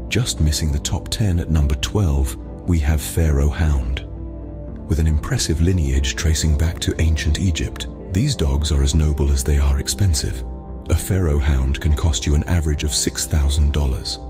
Just missing the top 10 at number 12, we have PHARAOH Hound. With an impressive lineage tracing back to ancient Egypt, these dogs are as noble as they are expensive. A PHARAOH Hound can cost you an average of $6,000.